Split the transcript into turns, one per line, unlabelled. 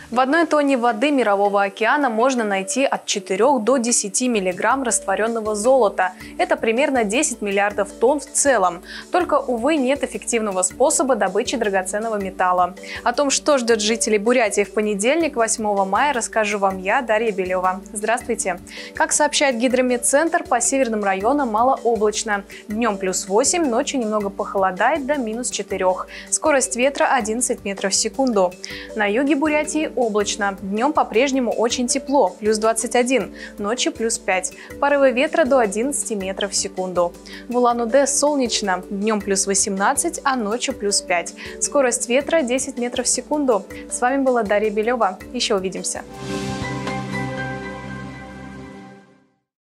В одной тонне воды Мирового океана можно найти от 4 до 10 мг растворенного золота. Это примерно 10 миллиардов тонн в целом. Только, увы, нет эффективного способа добычи драгоценного металла. О том, что ждет жителей Бурятии в понедельник, 8 мая, расскажу вам я, Дарья Белева. Здравствуйте! Как сообщает Гидрометцентр, по северным районам малооблачно. Днем +8, ночью немного похолодает до -4. Скорость ветра 11 метров в секунду. На юге Бурятии облачно. Днем по-прежнему очень тепло, +21, ночью +5. Порывы ветра до 11 метров в секунду. В Улан-Удэ солнечно. Днем +18, а ночью +5. Скорость ветра 10 метров в секунду. С вами была Дарья Белева. Еще увидимся.